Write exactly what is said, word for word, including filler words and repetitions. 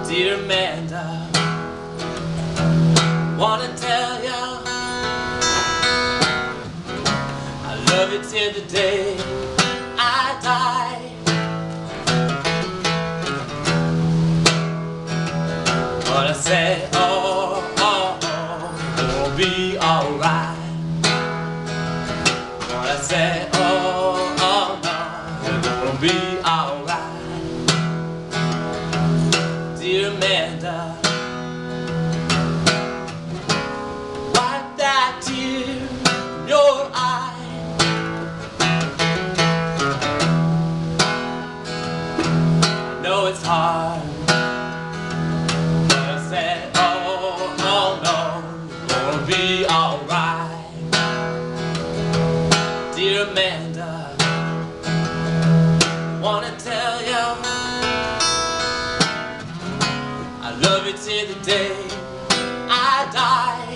Dear Amanda, wanna tell ya I love you till the day I die. But I said, oh, oh, oh, it'll be alright. But I said, oh, oh, no, it's gonna be alright. Dear Amanda, wipe that tear from your eye. I know it's hard, but I said, oh, oh no, it's gonna be alright. Dear Amanda, wanna tell you I love you till the day I die.